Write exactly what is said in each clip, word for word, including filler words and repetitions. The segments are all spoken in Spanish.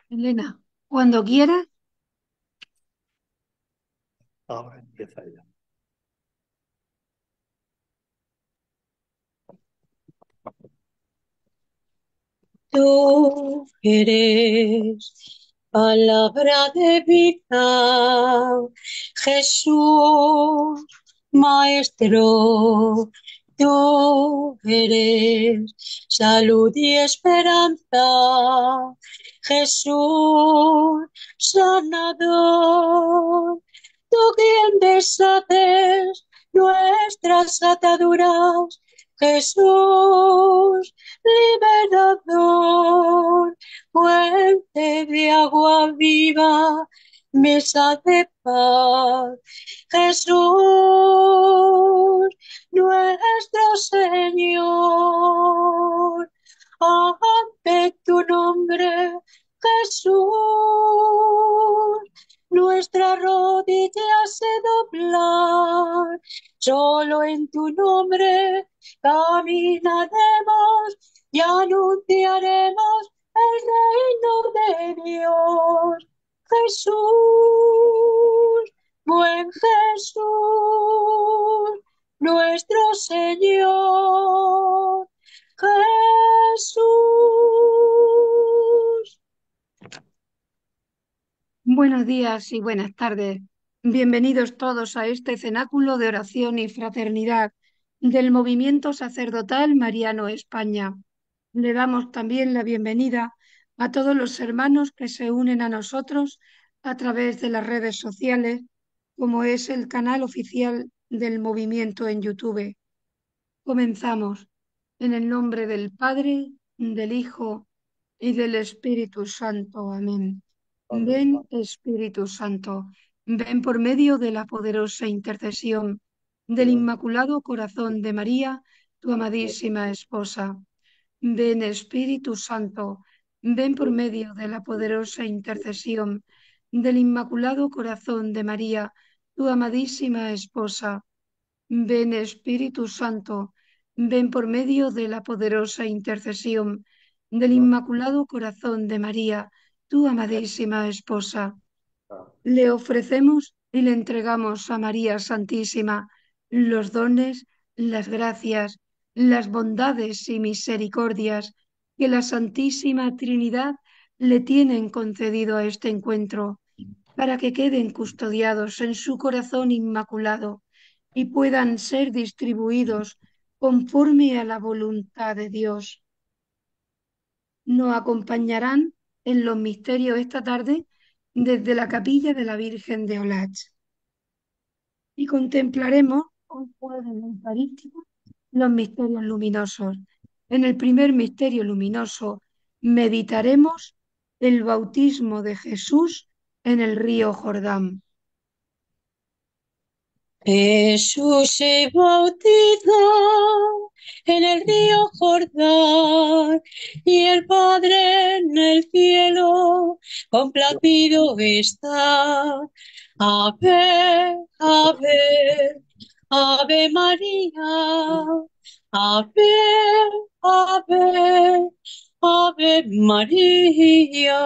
Elena, cuando quieras. Ahora empieza ella. Tú eres palabra de vida, Jesús, Maestro. Tú eres salud y esperanza, Jesús, sanador. Tú quien deshaces nuestras ataduras, Jesús, liberador, fuente de agua viva, mesa de paz. Jesús, nuestro Señor, ante tu nombre, Jesús, nuestra rodilla se doblar, solo en tu nombre caminaremos y anunciaremos el reino de Dios. Jesús, buen Jesús, nuestro Señor. Jesús. Buenos días y buenas tardes. Bienvenidos todos a este cenáculo de oración y fraternidad del Movimiento Sacerdotal Mariano España. Le damos también la bienvenida a todos los hermanos que se unen a nosotros a través de las redes sociales, como es el canal oficial del movimiento en YouTube. Comenzamos en el nombre del Padre, del Hijo y del Espíritu Santo. Amén. Ven, Espíritu Santo, ven por medio de la poderosa intercesión del Inmaculado Corazón de María, tu amadísima esposa. Ven, Espíritu Santo, ven por medio de la poderosa intercesión del Inmaculado Corazón de María, tu amadísima esposa. Ven, Espíritu Santo, ven por medio de la poderosa intercesión del Inmaculado Corazón de María, tu amadísima esposa. Le ofrecemos y le entregamos a María Santísima los dones, las gracias, las bondades y misericordias que la Santísima Trinidad le tienen concedido a este encuentro, para que queden custodiados en su corazón inmaculado y puedan ser distribuidos conforme a la voluntad de Dios. Nos acompañarán en los misterios esta tarde desde la capilla de la Virgen de Olach y contemplaremos con fuego eucarístico los misterios luminosos. En el primer misterio luminoso meditaremos el bautismo de Jesús en el río Jordán. Jesús se bautizó en el río Jordán y el Padre en el cielo complacido está. Ave, ave, ave María, ave, ave, ave María.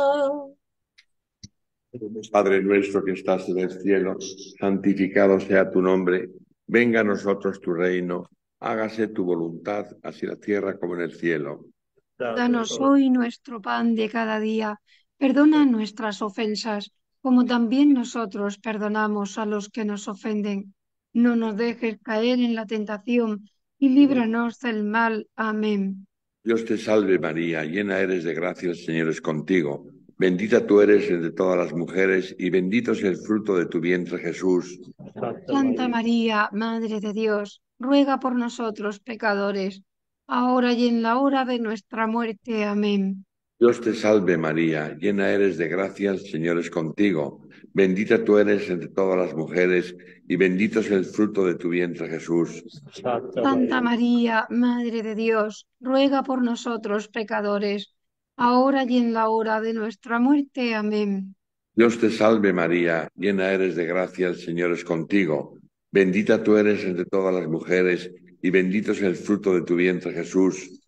Padre nuestro que estás en el cielo, santificado sea tu nombre, venga a nosotros tu reino, hágase tu voluntad, así en la tierra como en el cielo. Danos hoy nuestro pan de cada día, perdona nuestras ofensas, como también nosotros perdonamos a los que nos ofenden. No nos dejes caer en la tentación y líbranos del mal. Amén. Dios te salve María, llena eres de gracia, el Señor es contigo. Bendita tú eres entre todas las mujeres y bendito es el fruto de tu vientre Jesús. Santa María, Madre de Dios, ruega por nosotros pecadores, ahora y en la hora de nuestra muerte. Amén. Dios te salve María, llena eres de gracia, el Señor es contigo. Bendita tú eres entre todas las mujeres y bendito es el fruto de tu vientre Jesús. Santa María, Madre de Dios, ruega por nosotros pecadores, ahora y en la hora de nuestra muerte. Amén. Dios te salve María, llena eres de gracia, el Señor es contigo. Bendita tú eres entre todas las mujeres y bendito es el fruto de tu vientre Jesús.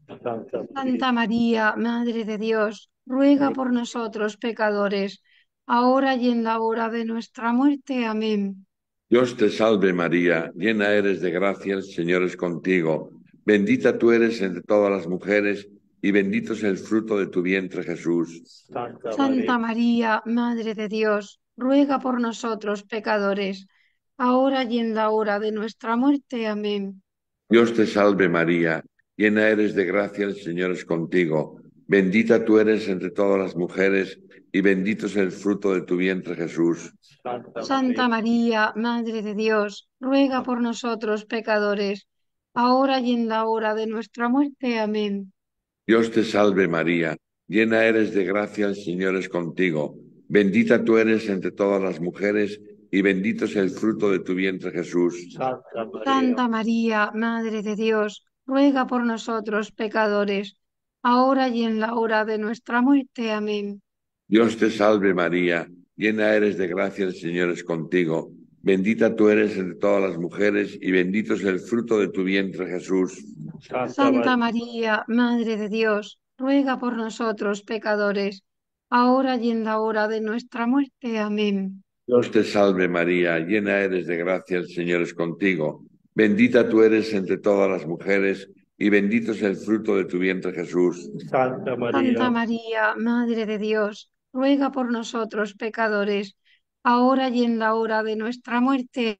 Santa Santa María, María, Madre de Dios, ruega por nosotros pecadores, ahora y en la hora de nuestra muerte. Amén. Dios te salve María, llena eres de gracia, el Señor es contigo. Bendita tú eres entre todas las mujeres y bendito es el fruto de tu vientre Jesús. Santa Santa María, María, Madre de Dios, ruega por nosotros pecadores, ahora y en la hora de nuestra muerte. Amén. Dios te salve María, llena eres de gracia, el Señor es contigo. Bendita tú eres entre todas las mujeres y bendito es el fruto de tu vientre Jesús. Santa Santa María, María, Madre de Dios, ruega por nosotros pecadores, ahora y en la hora de nuestra muerte. Amén. Dios te salve María, llena eres de gracia, el Señor es contigo. Bendita tú eres entre todas las mujeres y bendito es el fruto de tu vientre Jesús. Santa María, Santa María, Madre de Dios, ruega por nosotros pecadores, ahora y en la hora de nuestra muerte. Amén. Dios te salve María, llena eres de gracia, el Señor es contigo. Bendita tú eres entre todas las mujeres y bendito es el fruto de tu vientre Jesús. Santa Santa María, María, Madre de Dios, ruega por nosotros pecadores, ahora y en la hora de nuestra muerte. Amén. Dios te salve María, llena eres de gracia, el Señor es contigo. Bendita tú eres entre todas las mujeres y bendito es el fruto de tu vientre Jesús. Santa Santa María, María, Madre de Dios, ruega por nosotros pecadores, ahora y en la hora de nuestra muerte.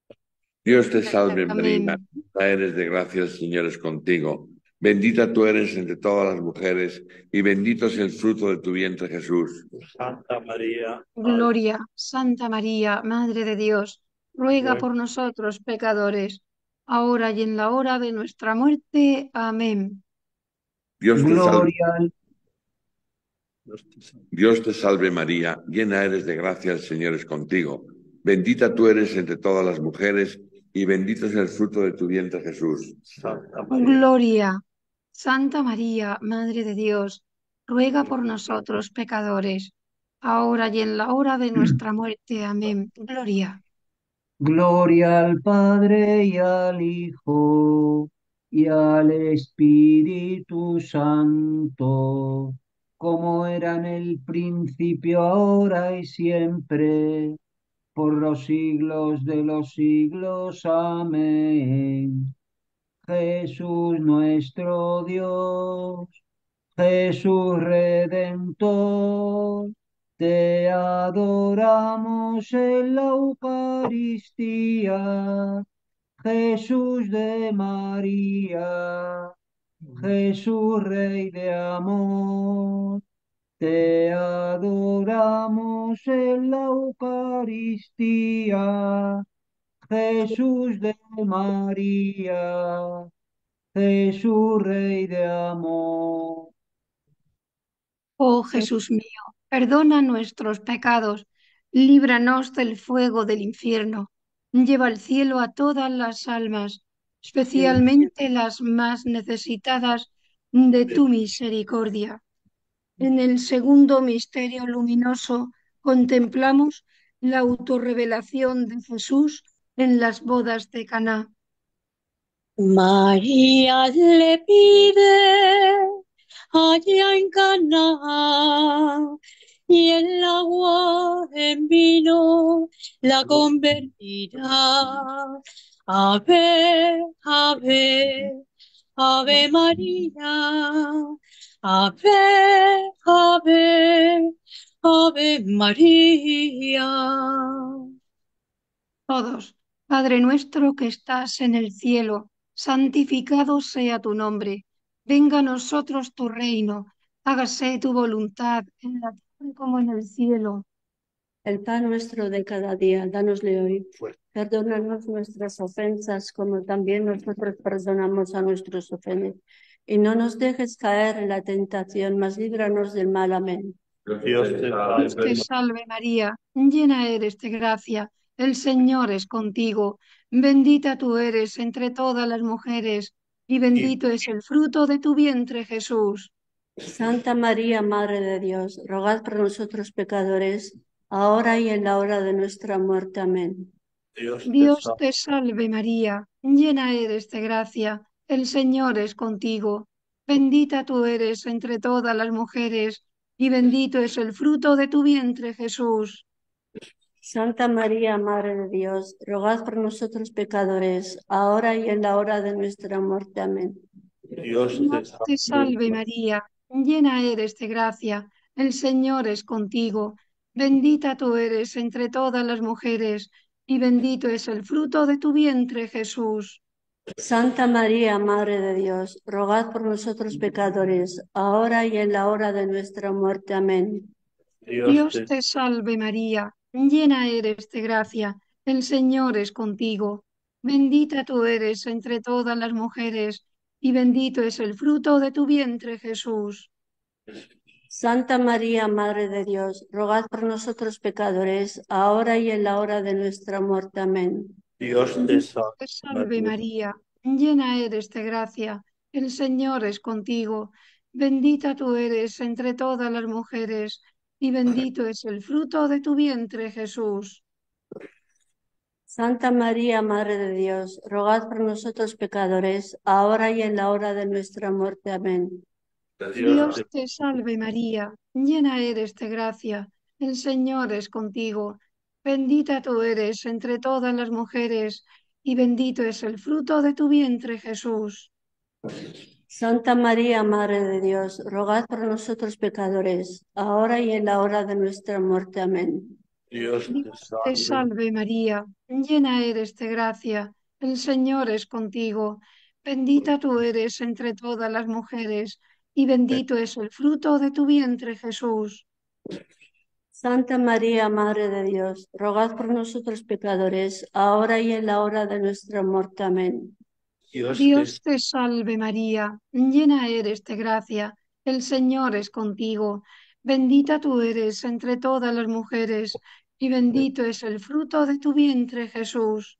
Dios te salve María, Amén. llena eres de gracia, el Señor es contigo. Bendita tú eres entre todas las mujeres y bendito es el fruto de tu vientre Jesús. Santa María, Madre, Gloria, Santa María, Madre de Dios, ruega ruega por nosotros pecadores, ahora y en la hora de nuestra muerte. Amén. Dios te salve, Gloria al, Dios te salve. Dios te salve María, llena eres de gracia, el Señor es contigo. Bendita tú eres entre todas las mujeres y bendito es el fruto de tu vientre Jesús. Santa María, Gloria, Santa María, Madre de Dios, ruega por nosotros pecadores, ahora y en la hora de nuestra muerte. Amén. Gloria. gloria al Padre y al Hijo y al Espíritu Santo, como era en el principio, ahora y siempre, por los siglos de los siglos. Amén. Jesús nuestro Dios, Jesús Redentor, te adoramos en la Eucaristía, Jesús de María, Jesús Rey de amor, te adoramos en la Eucaristía, Jesús de María, Jesús Rey de amor. Oh Jesús mío, perdona nuestros pecados, líbranos del fuego del infierno, lleva al cielo a todas las almas, especialmente las más necesitadas de tu misericordia. En el segundo misterio luminoso contemplamos la autorrevelación de Jesús en las bodas de Caná. María le pide allá en Caná y el agua en vino la convertirá. Ave, ave, ave María, ave, ave, ave María. Todos, Padre nuestro que estás en el cielo, santificado sea tu nombre. Venga a nosotros tu reino, hágase tu voluntad en la tierra como en el cielo. El pan nuestro de cada día, dánosle hoy. Fuerte. Perdónanos nuestras ofensas, como también nosotros perdonamos a nuestros ofensores. Y no nos dejes caer en la tentación, mas líbranos del mal. Amén. Dios te Dios te salve, salve María, llena eres de gracia, el Señor es contigo. Bendita tú eres entre todas las mujeres, y bendito es el fruto de tu vientre, Jesús. Santa María, Madre de Dios, rogad por nosotros pecadores, ahora y en la hora de nuestra muerte. Amén. Dios te Dios salve, te salve María, llena eres de gracia, el Señor es contigo. Bendita tú eres entre todas las mujeres, y bendito es el fruto de tu vientre, Jesús. Santa María, Madre de Dios, rogad por nosotros pecadores, ahora y en la hora de nuestra muerte. Amén. Dios te Dios te salve, salve María, llena eres de gracia, el Señor es contigo. Bendita tú eres entre todas las mujeres, y bendito es el fruto de tu vientre, Jesús. Santa María, Madre de Dios, rogad por nosotros pecadores, ahora y en la hora de nuestra muerte. Amén. Dios Dios te te salve María, llena eres de gracia, el Señor es contigo. Bendita tú eres entre todas las mujeres, y bendito es el fruto de tu vientre, Jesús. Santa María, Madre de Dios, rogad por nosotros pecadores, ahora y en la hora de nuestra muerte. Amén. Dios te Dios salve, te salve María. María, llena eres de gracia, el Señor es contigo. Bendita tú eres entre todas las mujeres, y bendito es el fruto de tu vientre, Jesús. Santa María, Madre de Dios, rogad por nosotros pecadores, ahora y en la hora de nuestra muerte. Amén. Dios Dios te te salve María, llena eres de gracia, el Señor es contigo. Bendita tú eres entre todas las mujeres, y bendito es el fruto de tu vientre, Jesús. Santa María, Madre de Dios, rogad por nosotros pecadores, ahora y en la hora de nuestra muerte. Amén. Dios te Dios te salve, salve María, llena eres de gracia, el Señor es contigo. Bendita tú eres entre todas las mujeres, y bendito es el fruto de tu vientre, Jesús. Santa María, Madre de Dios, rogad por nosotros pecadores, ahora y en la hora de nuestra muerte. Amén. Dios te Dios te salve María, llena eres de gracia, el Señor es contigo. Bendita tú eres entre todas las mujeres, y bendito es el fruto de tu vientre, Jesús.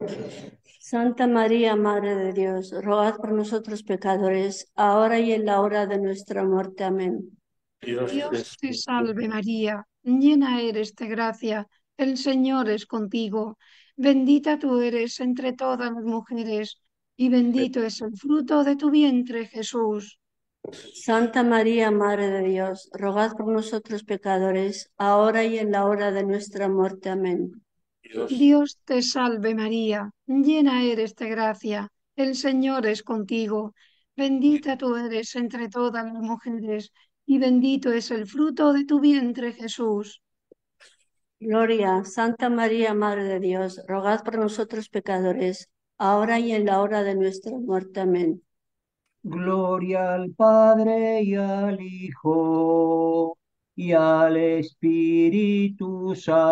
Santa María, Madre de Dios, rogad por nosotros pecadores, ahora y en la hora de nuestra muerte. Amén. Dios te Dios te salve, salve María, llena eres de gracia, el Señor es contigo. Bendita tú eres entre todas las mujeres, y bendito es el fruto de tu vientre, Jesús. Santa María, Madre de Dios, rogad por nosotros pecadores, ahora y en la hora de nuestra muerte. Amén. Dios Dios te salve María, llena eres de gracia, el Señor es contigo. Bendita tú eres entre todas las mujeres, y bendito es el fruto de tu vientre, Jesús. Gloria, Santa María, Madre de Dios, rogad por nosotros pecadores, ahora y en la hora de nuestra muerte. Amén. Gloria al Padre y al Hijo y al Espíritu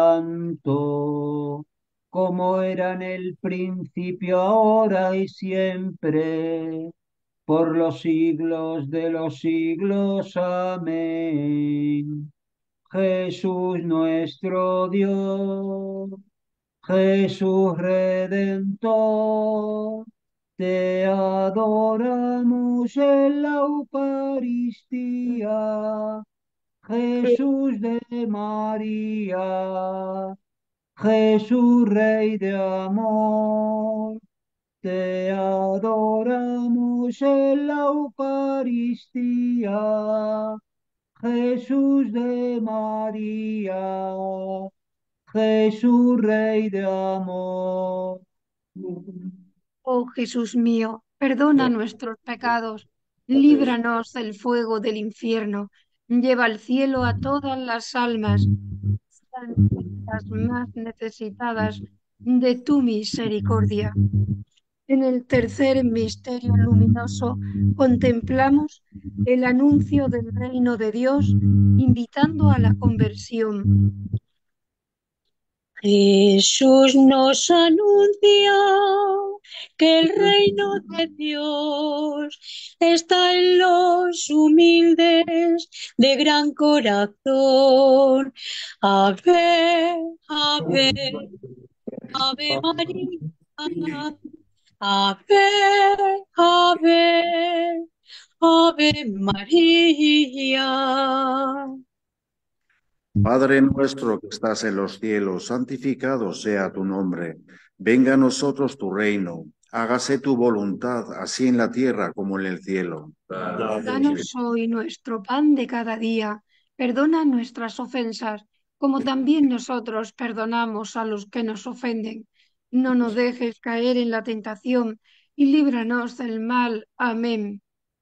Santo, como era en el principio, ahora y siempre, por los siglos de los siglos. Amén. Jesús nuestro Dios, Jesús Redentor, te adoramos en la Eucaristía, Jesús de María, Jesús Rey de amor, te adoramos en la Eucaristía, Jesús de María, Jesús Rey de amor. Oh Jesús mío, perdona nuestros pecados, líbranos del fuego del infierno, lleva al cielo a todas las almas, las más necesitadas de tu misericordia. En el tercer misterio luminoso contemplamos el anuncio del reino de Dios, invitando a la conversión. Jesús nos anuncia que el reino de Dios está en los humildes de gran corazón. Ave, ave, ave María. Ave, ave, ave María. Padre nuestro que estás en los cielos, santificado sea tu nombre. Venga a nosotros tu reino. hágase tu voluntad, así en la tierra como en el cielo. Danos hoy nuestro pan de cada día. Perdona nuestras ofensas, como también nosotros perdonamos a los que nos ofenden. No nos dejes caer en la tentación y líbranos del mal. Amén.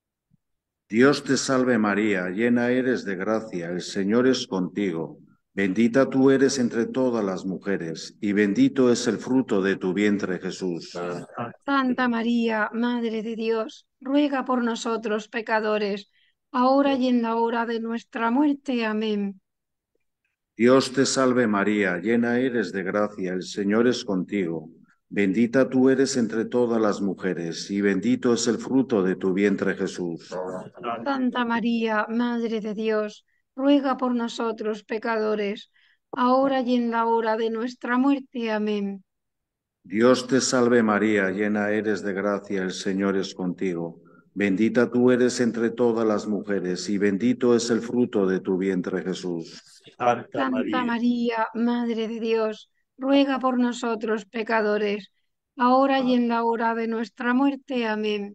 Dios te salve María, llena eres de gracia, el Señor es contigo. Bendita tú eres entre todas las mujeres, y bendito es el fruto de tu vientre, Jesús. Santa María, Madre de Dios, ruega por nosotros pecadores, ahora y en la hora de nuestra muerte. Amén. Dios te salve María, llena eres de gracia, el Señor es contigo. Bendita tú eres entre todas las mujeres, y bendito es el fruto de tu vientre, Jesús. Santa María, Madre de Dios, ruega por nosotros pecadores, ahora y en la hora de nuestra muerte. Amén. Dios te salve María, llena eres de gracia, el Señor es contigo. Bendita tú eres entre todas las mujeres, y bendito es el fruto de tu vientre, Jesús. Santa Santa María, María, Madre de Dios, ruega por nosotros pecadores, ahora y en la hora de nuestra muerte. Amén.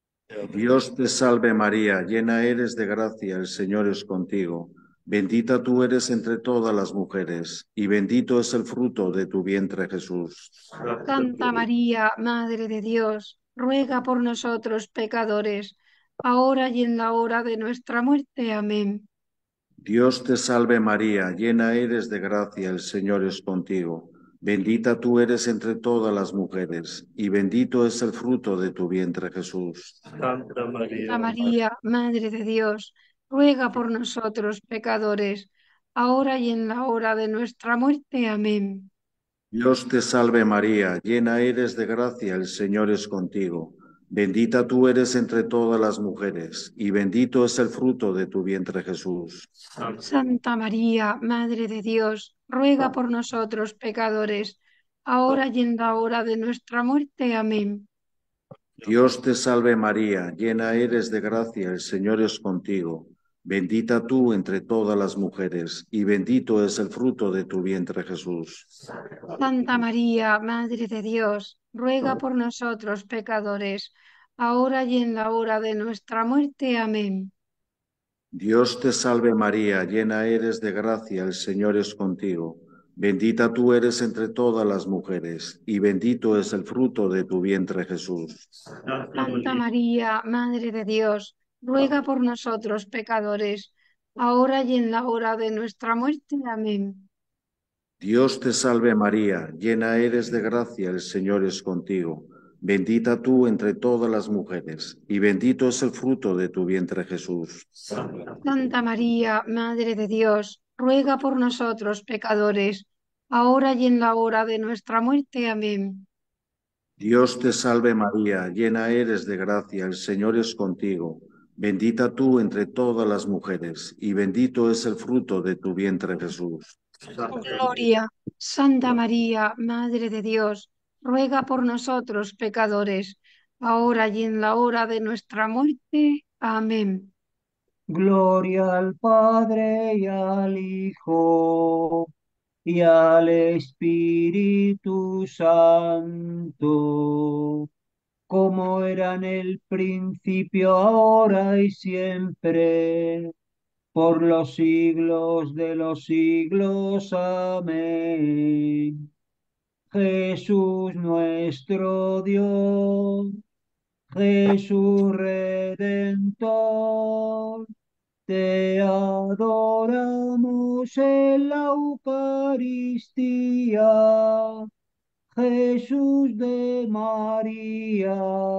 Dios te salve María, llena eres de gracia, el Señor es contigo. Bendita tú eres entre todas las mujeres, y bendito es el fruto de tu vientre, Jesús. Santa María, Madre de Dios, ruega por nosotros pecadores, ahora y en la hora de nuestra muerte. Amén. Dios te salve María, llena eres de gracia, el Señor es contigo. Bendita tú eres entre todas las mujeres, y bendito es el fruto de tu vientre, Jesús. Santa María, Santa María, Madre de Dios, ruega por nosotros pecadores, ahora y en la hora de nuestra muerte. Amén. Dios te salve María, llena eres de gracia, el Señor es contigo. Bendita tú eres entre todas las mujeres, y bendito es el fruto de tu vientre, Jesús. Santa María, Madre de Dios, ruega por nosotros pecadores, ahora y en la hora de nuestra muerte. Amén. Dios te salve María, llena eres de gracia, el Señor es contigo. Bendita tú entre todas las mujeres, y bendito es el fruto de tu vientre, Jesús. Santa María, Madre de Dios, ruega por nosotros pecadores, ahora y en la hora de nuestra muerte. Amén. Dios te salve María, llena eres de gracia, el Señor es contigo. Bendita tú eres entre todas las mujeres, y bendito es el fruto de tu vientre, Jesús. Santa María, Madre de Dios, ruega por nosotros pecadores, ahora y en la hora de nuestra muerte. Amén. Dios te salve María, llena eres de gracia, el Señor es contigo. Bendita tú entre todas las mujeres, y bendito es el fruto de tu vientre, Jesús. Santa María, Madre de Dios, ruega por nosotros pecadores, ahora y en la hora de nuestra muerte. Amén. Dios te salve María, llena eres de gracia, el Señor es contigo. Bendita tú entre todas las mujeres, y bendito es el fruto de tu vientre, Jesús. Gloria, Santa María, Madre de Dios, ruega por nosotros pecadores, ahora y en la hora de nuestra muerte. Amén. Gloria al Padre y al Hijo y al Espíritu Santo, como era en el principio, ahora y siempre, por los siglos de los siglos. Amén. Jesús nuestro Dios, Jesús Redentor, te adoramos en la Eucaristía, Jesús de María,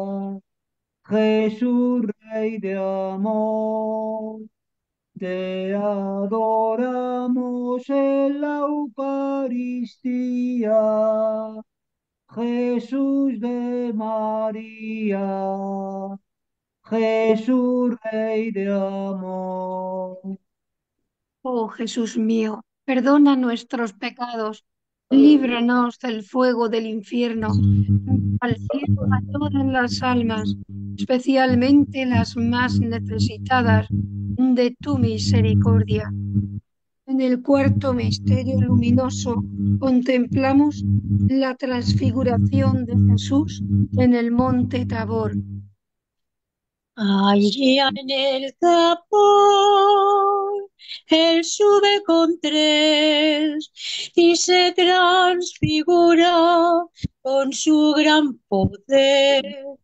Jesús Rey de amor. Te adoramos en la Eucaristía, Jesús de María, Jesús Rey de amor. Oh Jesús mío, perdona nuestros pecados, líbranos del fuego del infierno, al cielo a todas las almas, especialmente las más necesitadas de tu misericordia. En el cuarto misterio luminoso contemplamos la transfiguración de Jesús en el monte Tabor. Allí en el Tabor, él sube con tres y se transfigura con su gran poder.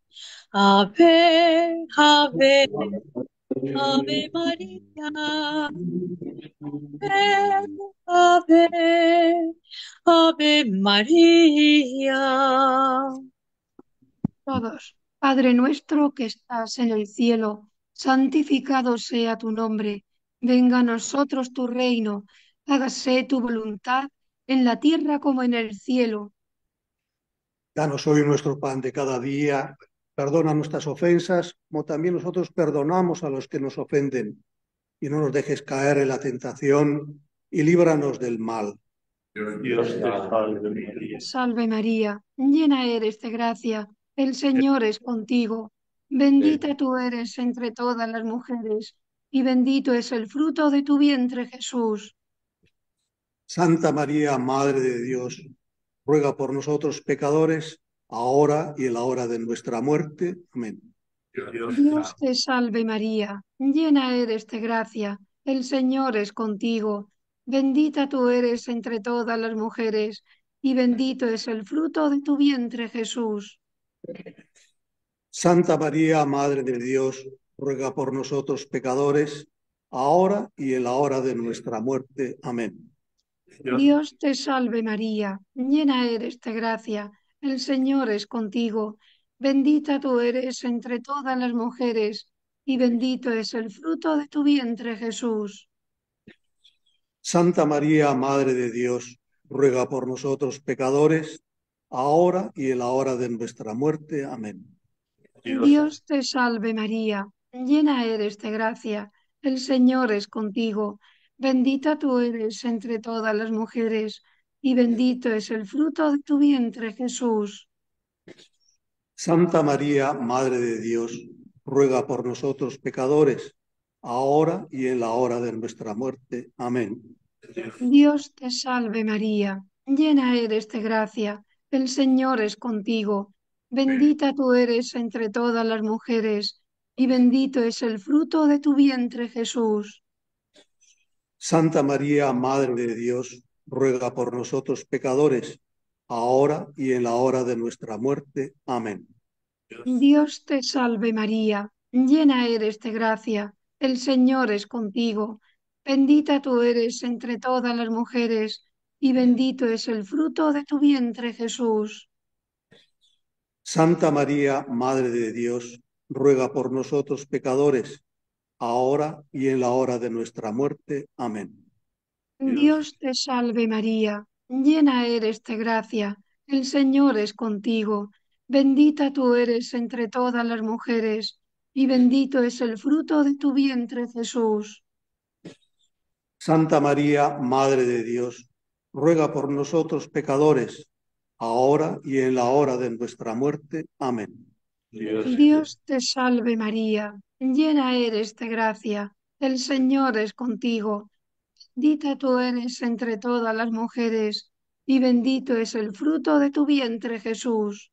Ave, ave, ave María, ave, ave, ave María. Todos. Padre nuestro que estás en el cielo, santificado sea tu nombre. Venga a nosotros tu reino. Hágase tu voluntad en la tierra como en el cielo. Danos hoy nuestro pan de cada día. Perdona nuestras ofensas, como también nosotros perdonamos a los que nos ofenden. Y no nos dejes caer en la tentación y líbranos del mal. Dios te salve María. Salve María, llena eres de gracia. El Señor es contigo. Bendita tú eres entre todas las mujeres, y bendito es el fruto de tu vientre, Jesús. Santa María, Madre de Dios, ruega por nosotros pecadores, ahora y en la hora de nuestra muerte. Amén. Dios Dios te salve María, llena eres de gracia. El Señor es contigo. Bendita tú eres entre todas las mujeres, y bendito es el fruto de tu vientre, Jesús. Santa María, Madre de Dios, ruega por nosotros pecadores, ahora y en la hora de nuestra muerte. Amén. Dios te salve María, llena eres de gracia, el Señor es contigo, bendita tú eres entre todas las mujeres, y bendito es el fruto de tu vientre Jesús. Santa María, Madre de Dios, ruega por nosotros pecadores, ahora y en la hora de nuestra muerte. Amén. Dios te salve María, llena eres de gracia, el Señor es contigo, bendita tú eres entre todas las mujeres, y bendito es el fruto de tu vientre Jesús. Santa María, Madre de Dios, ruega por nosotros pecadores, ahora y en la hora de nuestra muerte. Amén. Dios te salve María, llena eres de gracia, el Señor es contigo, bendita tú eres entre todas las mujeres, y bendito es el fruto de tu vientre Jesús. Santa María, Madre de Dios, ruega por nosotros pecadores, ahora y en la hora de nuestra muerte. Amén. Dios te salve María, llena eres de gracia, el Señor es contigo, bendita tú eres entre todas las mujeres, y bendito es el fruto de tu vientre Jesús. Santa María, Madre de Dios, ruega por nosotros pecadores, ahora y en la hora de nuestra muerte. Amén. Dios te salve María, llena eres de gracia, el Señor es contigo, bendita tú eres entre todas las mujeres, y bendito es el fruto de tu vientre Jesús. Santa María, Madre de Dios, ruega por nosotros pecadores, ahora y en la hora de nuestra muerte. Amén. Dios te salve María, llena eres de gracia, el Señor es contigo, bendita tú eres entre todas las mujeres, y bendito es el fruto de tu vientre Jesús.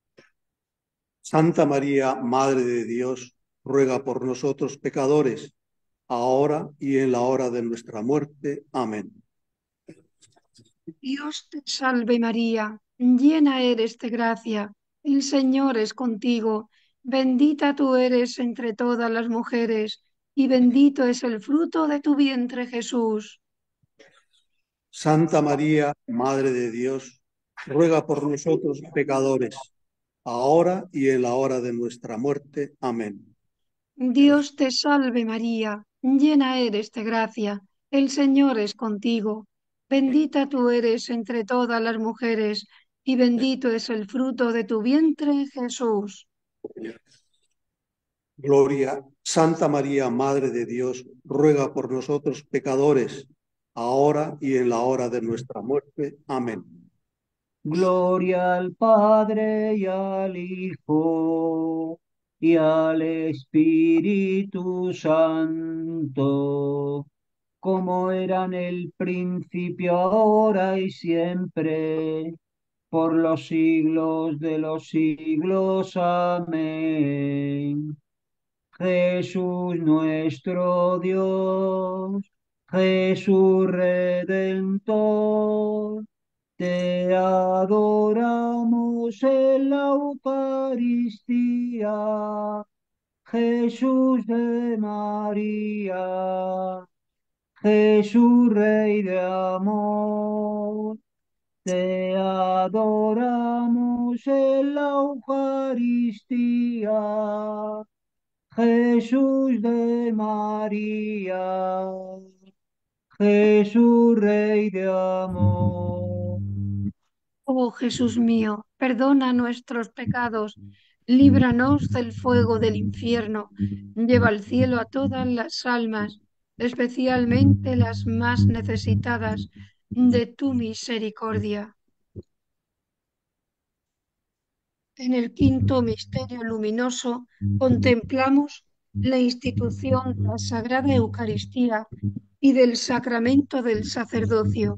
Santa María, Madre de Dios, ruega por nosotros pecadores, ahora y en la hora de nuestra muerte. Amén. Dios te salve María, llena eres de gracia, el Señor es contigo, bendita tú eres entre todas las mujeres, y bendito es el fruto de tu vientre Jesús. Santa María, Madre de Dios, ruega por nosotros pecadores, ahora y en la hora de nuestra muerte. Amén. Dios te salve María, llena eres de gracia, el Señor es contigo, bendita tú eres entre todas las mujeres, y bendito es el fruto de tu vientre Jesús. Gloria, Santa María, Madre de Dios, ruega por nosotros pecadores, ahora y en la hora de nuestra muerte. Amén. Gloria al Padre y al Hijo y al Espíritu Santo, como era en el principio, ahora y siempre, por los siglos de los siglos. Amén. Jesús nuestro Dios, Jesús Redentor, te adoramos en la Eucaristía, Jesús de María, Jesús Rey de amor. Te adoramos en la Eucaristía, Jesús de María, Jesús Rey de amor. Oh Jesús mío, perdona nuestros pecados, líbranos del fuego del infierno, lleva al cielo a todas las almas, especialmente las más necesitadas de tu misericordia. En el quinto misterio luminoso contemplamos la institución de la Sagrada Eucaristía y del sacramento del sacerdocio.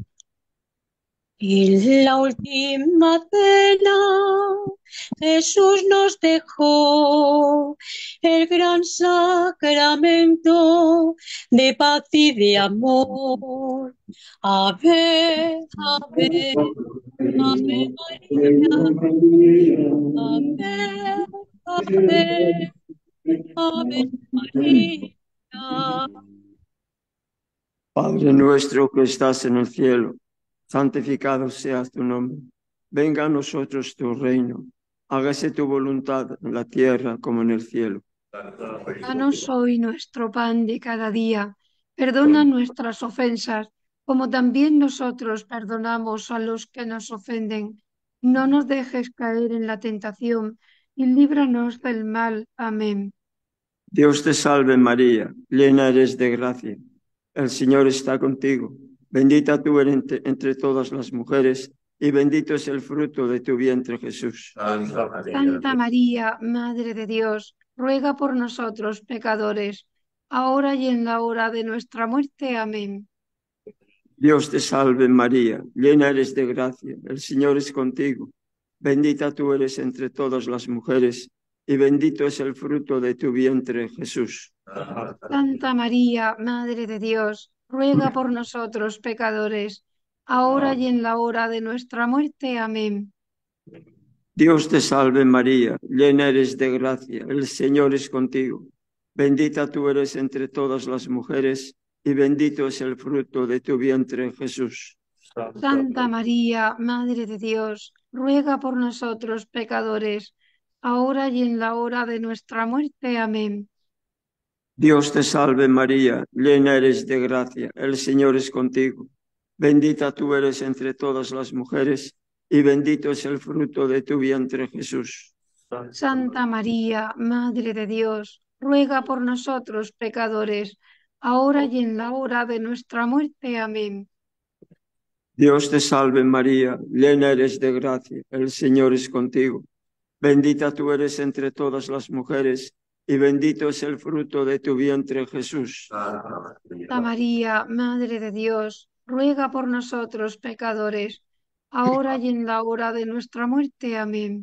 En la última cena, Jesús nos dejó el gran sacramento de paz y de amor. Ave, ave, ave María, ave, ave, ave María. Padre nuestro que estás en el cielo, santificado sea tu nombre. Venga a nosotros tu reino. Hágase tu voluntad en la tierra como en el cielo. Danos hoy nuestro pan de cada día. Perdona nuestras ofensas, como también nosotros perdonamos a los que nos ofenden. No nos dejes caer en la tentación y líbranos del mal. Amén. Dios te salve María, llena eres de gracia. El Señor está contigo. Bendita tú eres entre, entre todas las mujeres, y bendito es el fruto de tu vientre, Jesús. Santa María, Madre de Dios, ruega por nosotros pecadores, ahora y en la hora de nuestra muerte. Amén. Dios te salve María, llena eres de gracia. El Señor es contigo. Bendita tú eres entre todas las mujeres, y bendito es el fruto de tu vientre, Jesús. Santa María, Madre de Dios, ruega por nosotros pecadores, ahora y en la hora de nuestra muerte. Amén. Dios te salve María, llena eres de gracia, el Señor es contigo. Bendita tú eres entre todas las mujeres, y bendito es el fruto de tu vientre, Jesús. Santa María, Madre de Dios, ruega por nosotros pecadores, ahora y en la hora de nuestra muerte. Amén. Dios te salve María, llena eres de gracia, el Señor es contigo. Bendita tú eres entre todas las mujeres, y bendito es el fruto de tu vientre, Jesús. Santa María, Madre de Dios, ruega por nosotros pecadores, ahora y en la hora de nuestra muerte. Amén. Dios te salve María, llena eres de gracia, el Señor es contigo. Bendita tú eres entre todas las mujeres, y bendito es el fruto de tu vientre, Jesús. Santa María, Madre de Dios, ruega por nosotros pecadores, ahora y en la hora de nuestra muerte. Amén.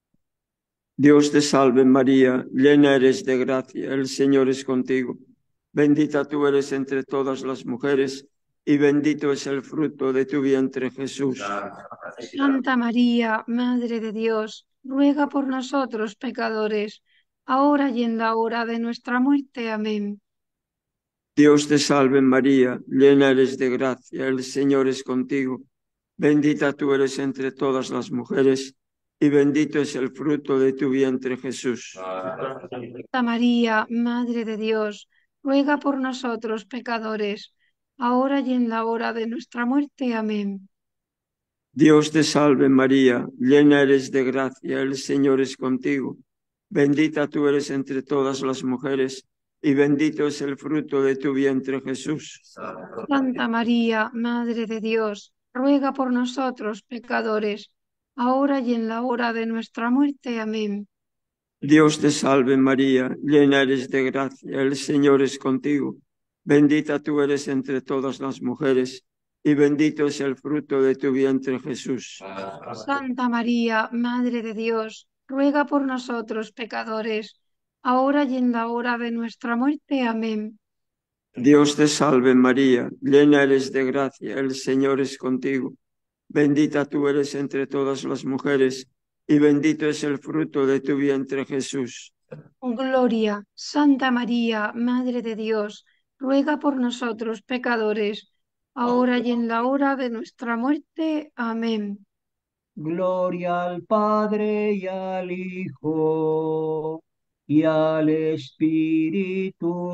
Dios te salve María, llena eres de gracia, el Señor es contigo. Bendita tú eres entre todas las mujeres, y bendito es el fruto de tu vientre, Jesús. Santa María, Madre de Dios, ruega por nosotros pecadores, ahora y en la hora de nuestra muerte. Amén. Dios te salve María, llena eres de gracia, el Señor es contigo. Bendita tú eres entre todas las mujeres, y bendito es el fruto de tu vientre, Jesús. Santa María, Madre de Dios, ruega por nosotros pecadores, ahora y en la hora de nuestra muerte. Amén. Dios te salve María, llena eres de gracia, el Señor es contigo. Bendita tú eres entre todas las mujeres, y bendito es el fruto de tu vientre, Jesús. Santa María, Madre de Dios, ruega por nosotros pecadores, ahora y en la hora de nuestra muerte. Amén. Dios te salve María, llena eres de gracia, el Señor es contigo. bendita tú eres entre todas las mujeres, y bendito es el fruto de tu vientre, Jesús. Santa María, Madre de Dios, ruega por nosotros pecadores, ahora y en la hora de nuestra muerte. Amén. Dios te salve María, llena eres de gracia, el Señor es contigo. Bendita tú eres entre todas las mujeres, y bendito es el fruto de tu vientre, Jesús. Gloria, Santa María, Madre de Dios, ruega por nosotros pecadores, ahora y en la hora de nuestra muerte. Amén. Gloria al Padre y al Hijo y al Espíritu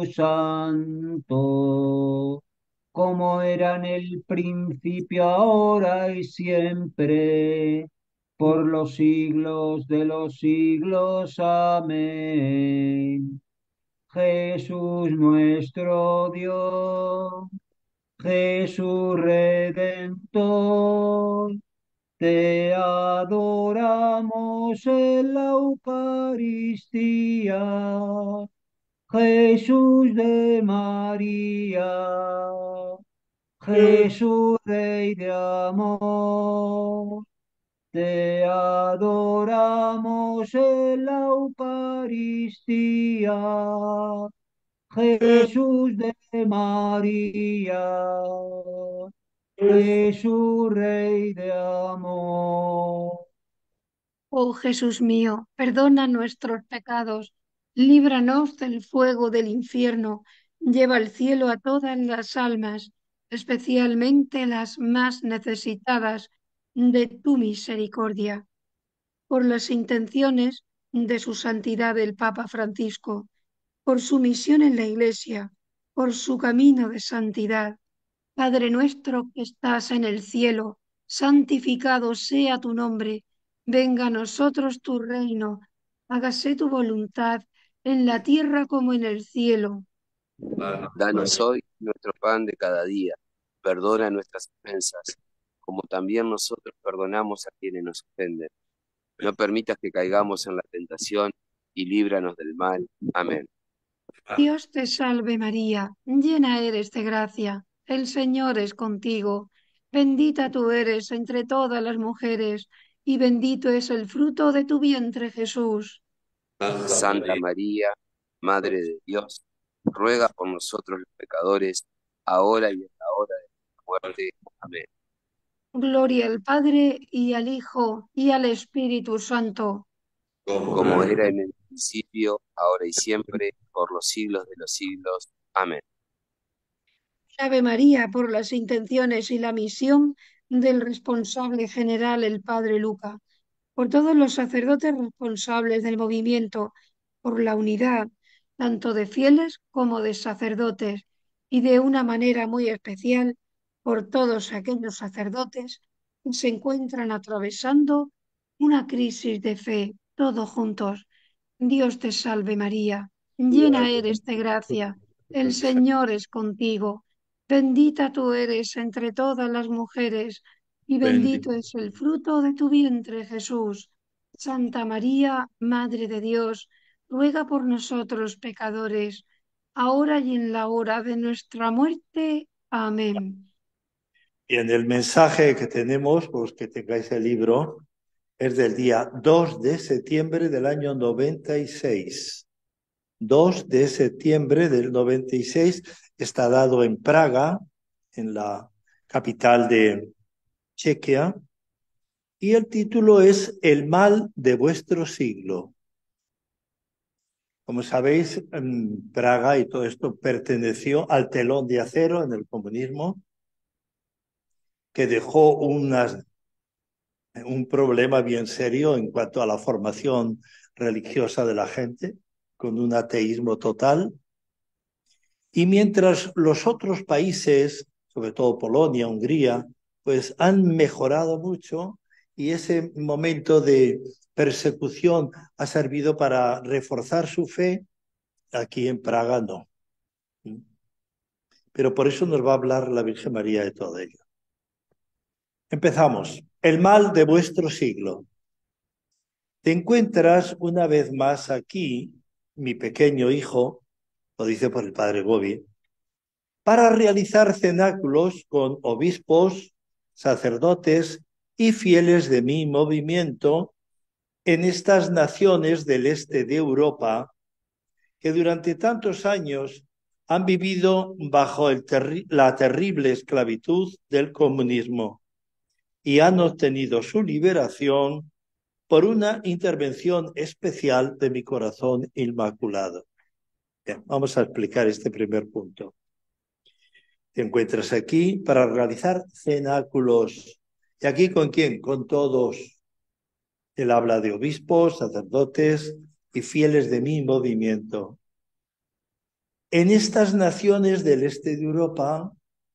Santo, como era en el principio, ahora y siempre, por los siglos de los siglos. Amén. Jesús nuestro Dios, Jesús Redentor, te adoramos en la Eucaristía, Jesús de María, Jesús Rey de amor. Te adoramos en la Eucaristía, Jesús de María, Jesús Rey de amor. Oh Jesús mío, perdona nuestros pecados, líbranos del fuego del infierno, lleva al cielo a todas las almas, especialmente las más necesitadas de tu misericordia. Por las intenciones de su santidad el Papa Francisco, por su misión en la Iglesia, por su camino de santidad. Padre nuestro que estás en el cielo, santificado sea tu nombre, venga a nosotros tu reino, hágase tu voluntad en la tierra como en el cielo. Danos hoy nuestro pan de cada día, perdona nuestras ofensas, como también nosotros perdonamos a quienes nos ofenden. No permitas que caigamos en la tentación y líbranos del mal. Amén. Dios te salve María, llena eres de gracia, el Señor es contigo, bendita tú eres entre todas las mujeres, y bendito es el fruto de tu vientre Jesús. Santa María, Madre de Dios, ruega por nosotros los pecadores, ahora y en la hora de nuestra muerte. Amén. Gloria al Padre y al Hijo y al Espíritu Santo. Como era en el principio, ahora y siempre, por los siglos de los siglos. Amén. Ave María por las intenciones y la misión del responsable general, el Padre Luca, por todos los sacerdotes responsables del movimiento, por la unidad tanto de fieles como de sacerdotes, y de una manera muy especial por todos aquellos sacerdotes que se encuentran atravesando una crisis de fe, todos juntos. Dios te salve María, llena eres de gracia, el Señor es contigo. Bendita tú eres entre todas las mujeres, y bendito es el fruto de tu vientre, Jesús. Santa María, Madre de Dios, ruega por nosotros pecadores, ahora y en la hora de nuestra muerte. Amén. Y en el mensaje que tenemos, pues que tengáis el libro, es del día dos de septiembre del año noventa y seis. dos de septiembre del noventa y seis, está dado en Praga, en la capital de Chequia, y el título es El mal de vuestro siglo. Como sabéis, en Praga y todo esto perteneció al telón de acero en el comunismo, que dejó unas, un problema bien serio en cuanto a la formación religiosa de la gente, con un ateísmo total. Y mientras los otros países, sobre todo Polonia, Hungría, pues han mejorado mucho, y ese momento de persecución ha servido para reforzar su fe, aquí en Praga no. Pero por eso nos va a hablar la Virgen María de todo ello. Empezamos. El mal de vuestro siglo. Te encuentras una vez más aquí, mi pequeño hijo, lo dice por el padre Gobi, para realizar cenáculos con obispos, sacerdotes y fieles de mi movimiento en estas naciones del este de Europa que durante tantos años han vivido bajo el terri- la terrible esclavitud del comunismo y han obtenido su liberación por una intervención especial de mi corazón inmaculado. Bien, vamos a explicar este primer punto. Te encuentras aquí para realizar cenáculos. ¿Y aquí con quién? Con todos. Él habla de obispos, sacerdotes y fieles de mi movimiento. En estas naciones del este de Europa,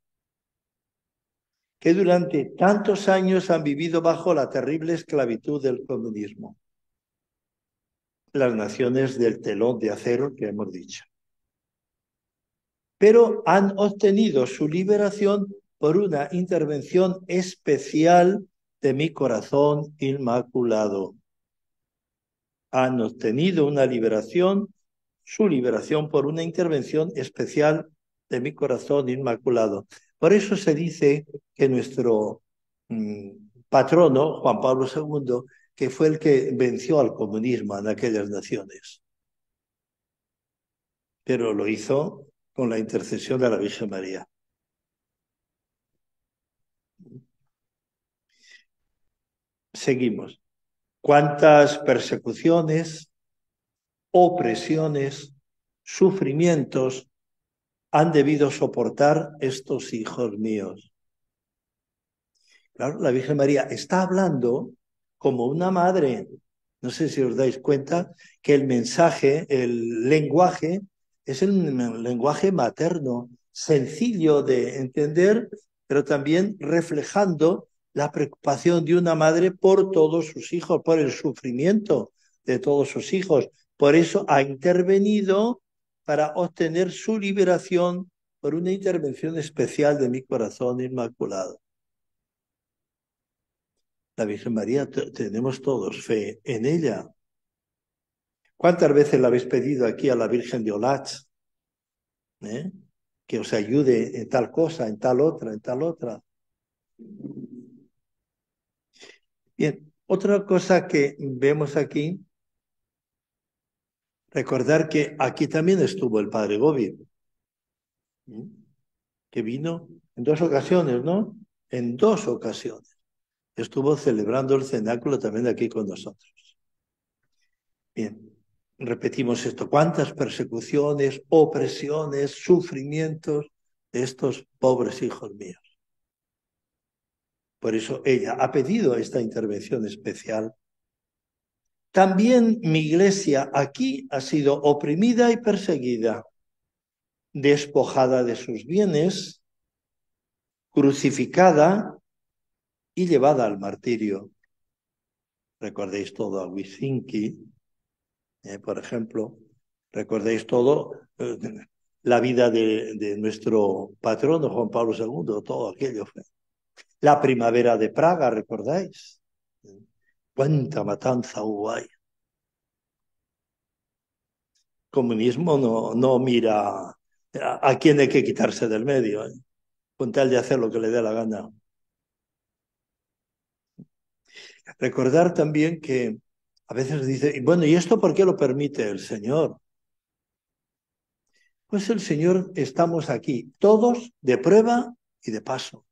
que durante tantos años han vivido bajo la terrible esclavitud del comunismo. Las naciones del telón de acero que hemos dicho. Pero han obtenido su liberación por una intervención especial de mi corazón inmaculado. Han obtenido una liberación, su liberación por una intervención especial de mi corazón inmaculado. Por eso se dice que nuestro mmm, patrono, Juan Pablo segundo, que fue el que venció al comunismo en aquellas naciones. Pero lo hizo con la intercesión de la Virgen María. Seguimos. ¿Cuántas persecuciones, opresiones, sufrimientos han debido soportar estos hijos míos? Claro, la Virgen María está hablando como una madre. No sé si os dais cuenta que el mensaje, el lenguaje, es el lenguaje materno, sencillo de entender, pero también reflejando la preocupación de una madre por todos sus hijos, por el sufrimiento de todos sus hijos. Por eso ha intervenido para obtener su liberación por una intervención especial de mi corazón inmaculado. La Virgen María, tenemos todos fe en ella. ¿Cuántas veces la habéis pedido aquí a la Virgen de Olatz? ¿Eh? Que os ayude en tal cosa, en tal otra, en tal otra. Bien, otra cosa que vemos aquí, recordar que aquí también estuvo el Padre Gobi, ¿eh? Que vino en dos ocasiones, ¿no? En dos ocasiones. Estuvo celebrando el cenáculo también aquí con nosotros. Bien, repetimos esto. ¿Cuántas persecuciones, opresiones, sufrimientos de estos pobres hijos míos? Por eso ella ha pedido esta intervención especial. También mi iglesia aquí ha sido oprimida y perseguida, despojada de sus bienes, crucificada y llevada al martirio. Recordéis todo a Wyszynski, eh, por ejemplo. Recordéis todo eh, la vida de, de nuestro patrono Juan Pablo segundo, todo aquello fue. La primavera de Praga, ¿recordáis? ¿Cuánta matanza hubo ahí? Comunismo no, no mira a, a quién hay que quitarse del medio, ¿eh? Con tal de hacer lo que le dé la gana. Recordar también que a veces dice, bueno, ¿y esto por qué lo permite el Señor? Pues el Señor, estamos aquí, todos de prueba y de paso.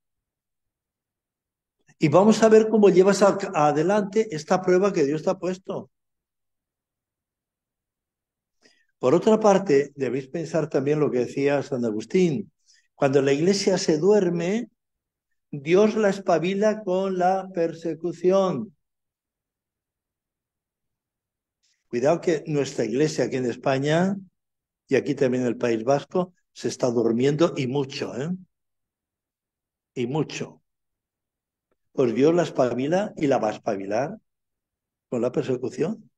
Y vamos a ver cómo llevas a, a adelante esta prueba que Dios te ha puesto. Por otra parte, debéis pensar también lo que decía San Agustín. Cuando la iglesia se duerme, Dios la espabila con la persecución. Cuidado que nuestra iglesia aquí en España y aquí también en el País Vasco se está durmiendo y mucho, ¿eh? Y mucho. Pues Dios la espabila y la va a espabilar con la persecución.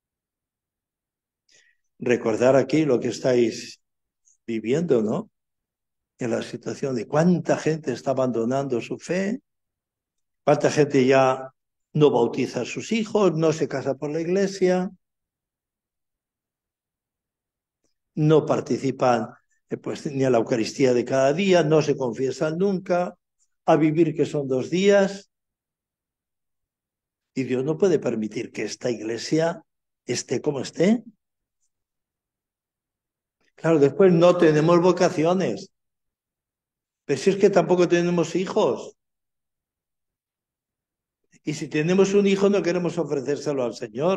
Recordar aquí lo que estáis viviendo, ¿no? En la situación de cuánta gente está abandonando su fe, cuánta gente ya no bautiza a sus hijos, no se casa por la iglesia, no participan pues ni a la Eucaristía de cada día, no se confiesan nunca, a vivir que son dos días. Y Dios no puede permitir que esta iglesia esté como esté. Claro, después no tenemos vocaciones. Pero si es que tampoco tenemos hijos. Y si tenemos un hijo no queremos ofrecérselo al Señor.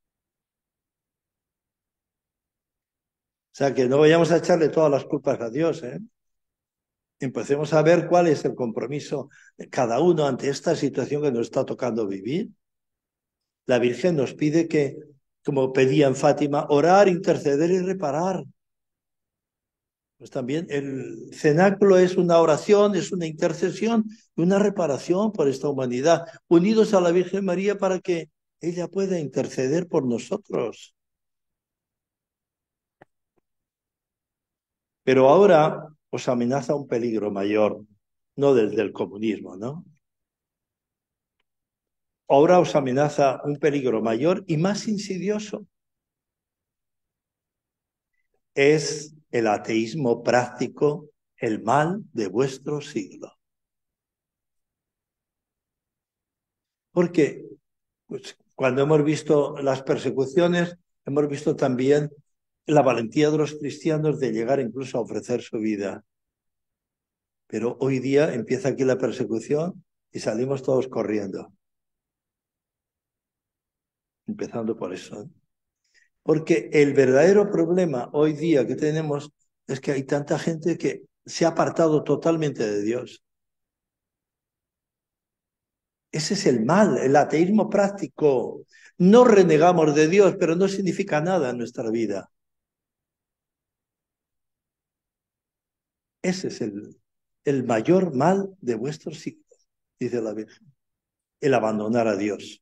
O sea, que no vayamos a echarle todas las culpas a Dios, ¿eh? Empecemos a ver cuál es el compromiso de cada uno ante esta situación que nos está tocando vivir. La Virgen nos pide que, como pedía en Fátima, orar, interceder y reparar. Pues también el cenáculo es una oración, es una intercesión y una reparación por esta humanidad, unidos a la Virgen María para que ella pueda interceder por nosotros. Pero ahora os amenaza un peligro mayor, no desde el comunismo, ¿no? Ahora os amenaza un peligro mayor y más insidioso. Es el ateísmo práctico, el mal de vuestro siglo. Porque pues, cuando hemos visto las persecuciones, hemos visto también la valentía de los cristianos de llegar incluso a ofrecer su vida. Pero hoy día empieza aquí la persecución y salimos todos corriendo. Empezando por eso. Porque el verdadero problema hoy día que tenemos es que hay tanta gente que se ha apartado totalmente de Dios. Ese es el mal, el ateísmo práctico. No renegamos de Dios, pero no significa nada en nuestra vida. Ese es el, el mayor mal de vuestros siglos, dice la Virgen, el abandonar a Dios.